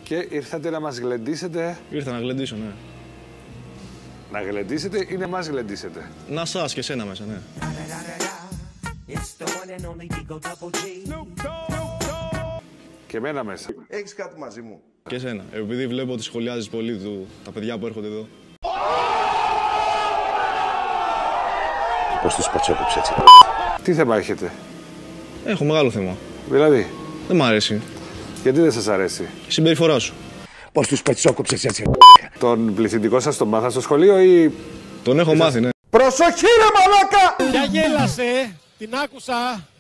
Και ήρθατε να μας γλεντήσετε. Ήρθα να γλεντήσω, ναι. Να γλεντήσετε ή να μας γλεντήσετε? Να σας και εσένα μέσα, ναι. Και εμένα μέσα. Έχεις κάτι μαζί μου? Και εσένα. Επειδή βλέπω ότι σχολιάζεις πολύ τα παιδιά που έρχονται εδώ. Πώς τους πατσόκοψε έτσι? Τι θέμα έχετε? Έχω μεγάλο θέμα. Δηλαδή? Δεν μ' αρέσει. Γιατί δεν σας αρέσει? Η συμπεριφορά σου. Πώς τους πατσόκοψε έτσι? Τον πληθυντικό σας τον μάθα στο σχολείο ή... Τον έχω μάθει, ναι. Προσοχή ρε μαλάκα! Ποια γέλασε, την άκουσα.